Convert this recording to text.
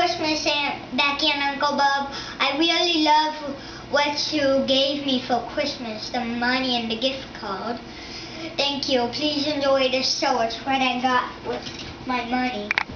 Christmas, Aunt Becky and Uncle Bob. I really love what you gave me for Christmas, the money and the gift card. Thank you. Please enjoy this show. It's what I got with my money.